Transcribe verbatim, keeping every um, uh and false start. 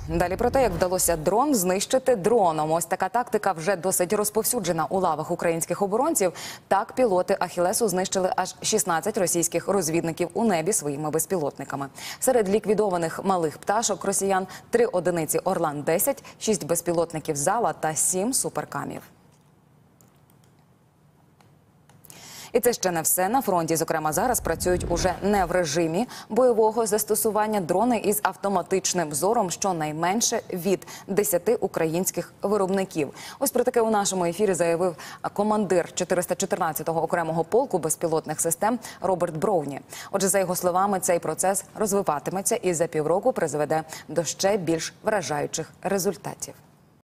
Далі про те, як вдалося дрон знищити дроном. Ось така тактика вже досить розповсюджена у лавах українських оборонців. Так, пілоти «Ахілесу» знищили аж шістнадцять російських розвідників у небі своїми безпілотниками. Серед ліквідованих малих пташок росіян – три одиниці «Орлан десять», шість безпілотників «Зала» та сім суперкамів. І це ще не все. На фронті, зокрема, зараз працюють уже не в режимі бойового застосування дрони із автоматичним зором щонайменше від десяти українських виробників. Ось про таке у нашому ефірі заявив командир чотириста чотирнадцятого окремого полку безпілотних систем Роберт Броуні. Отже, за його словами, цей процес розвиватиметься і за півроку призведе до ще більш вражаючих результатів.